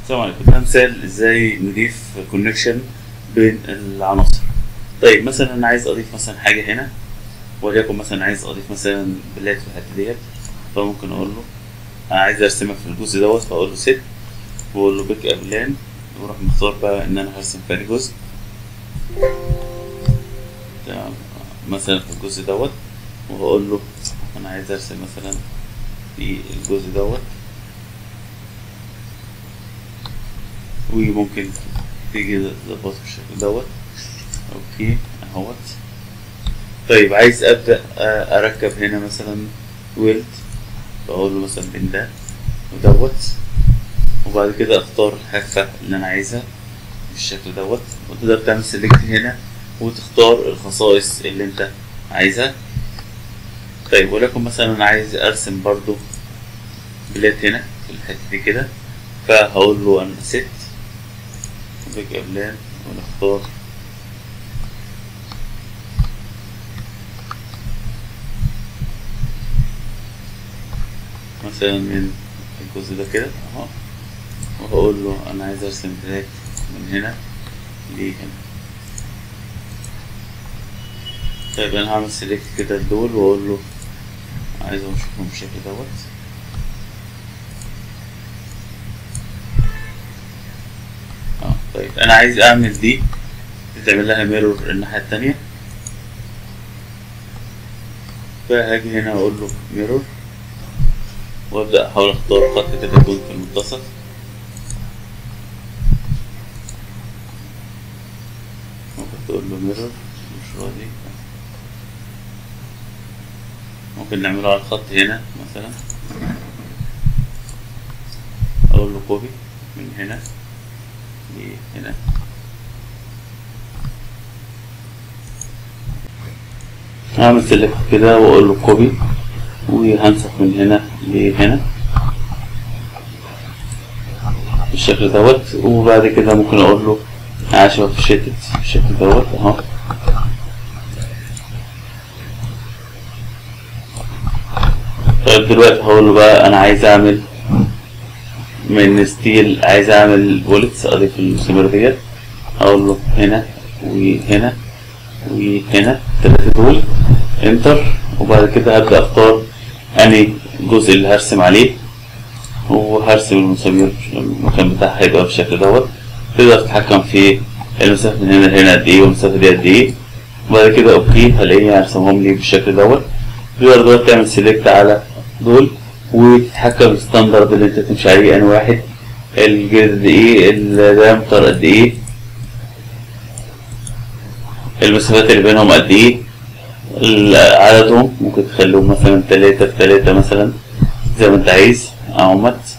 السلام عليكم. ده مثال ازاي نضيف كونكشن بين العناصر. طيب مثلا انا عايز اضيف مثلا حاجه هنا، وليكن مثلا عايز اضيف مثلا بلاد في الحته ديت، فممكن اقول له انا عايز ارسمها في الجزء دوت، فاقول له سيت واقول له بيك ابلان، واروح مختار بقى ان انا هرسم في جزء. تمام. مثلا في الجزء دوت، وهقول له انا عايز ارسم مثلا في الجزء دوت، وممكن تيجي تظبطه بالشكل دوت. اوكي اهوت. طيب عايز ابدا اركب هنا مثلا ويلد، بقول له مثلا بين ده ودوت، وبعد كده اختار الحافة اللي انا عايزها بالشكل دوت، وتقدر تعمل سيلكت هنا وتختار الخصائص اللي انت عايزها. طيب ولكن مثلا انا عايز ارسم برضو بلاد هنا في الحتة دي كده، فهقول له انا ست بيج ابلان ونختار مثلا من الجزء ده كده اهو، وهقول له انا عايز ارسم بلاد من هنا لهنا. طيب انا هعمل سيلكت كده لدول واقول له عايزهم اشوفهم بالشكل دوت. طيب انا عايز اعمل دي تعمل لها ميرور الناحية التانية، فهاجي هنا اقول له ميرور، وابدأ احاول اختار خط كده يكون في المنتصف. ممكن تقول له ميرور مش راضي، ممكن نعمله على الخط هنا مثلا، اقول له كوبي من هنا لهنا. هعمل سيلكت كده واقول له كوبي، وهنسخ من هنا لهنا بالشكل دوت. وبعد كده ممكن اقول له عشرة في شيتت بالشكل دوت اهو. طيب دلوقتي هقول له بقى انا عايز اعمل من ستيل، عايز اعمل بوليتس اضيف المسامير ديت، هقول له هنا وهنا وهنا التلاتة دول انتر، وبعد كده هبدأ اختار انهي جزء اللي هرسم عليه، وهرسم المسامير المكان بتاعها هيبقى بالشكل دوت. تقدر تتحكم في المسافة من هنا لهنا قد ايه والمسافة دي قد ايه، وبعد كده اوكي هلاقيه هرسمهم لي بالشكل دوت. تقدر دلوقتي تعمل سيلكت على دول وتتحكم الستاندرد اللي انت تمشي عليه، انهي واحد، الجلد قد ايه، الدايمتر قد ايه، المسافات اللي بينهم قد ايه، عددهم ممكن تخليهم مثلا 3 في 3 مثلا زي ما انت عايز اهمت.